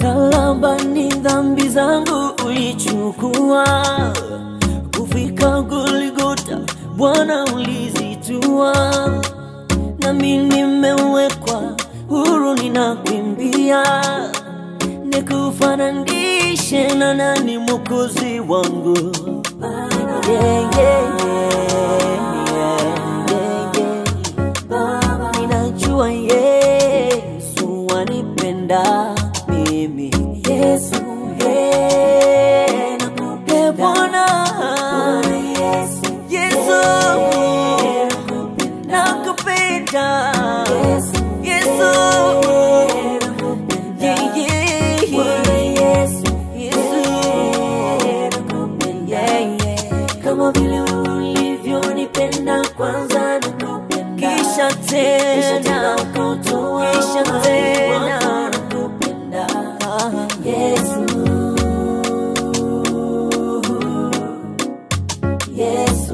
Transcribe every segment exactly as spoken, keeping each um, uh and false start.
Msalabani dhambi zangu ulichukua, kufika Golgotha Bwana ulizitua, na mimi nimewekwa huru ninakimbia, nikufananishe na nani Mwokozi wangu? Yeah, yeah, yeah, yeah, yeah, yeah. Ninajua Yesu wanipenda mimi. Yesu, yeah, nakupenda Bwana. Yesu, Yesu, nakupenda. Yesu, Yesu, yeah, yeah, Yesu, Yesu, nakupenda, yeah. Kama vile ulivyonipenda kwanza nakupenda, kisha tena kutoa, kisha tena nakupenda. Yesu, Yesu,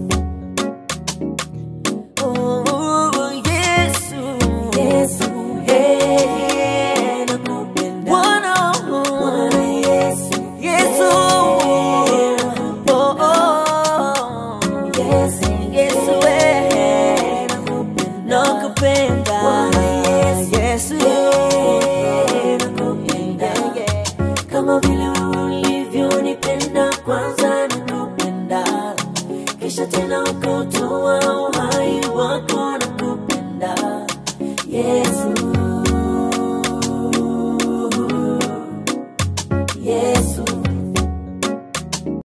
oh Yesu, Yesu, hey, nakupenda Bwana, Bwana Yesu, Yesu, oh oh Yesu, Yesu, hey, nakupenda Bwana Yesu, nakupenda, kama vile ulivyonipenda kwanza nakupenda, kisha tena ukatoa uhai wako nakupenda, yeah.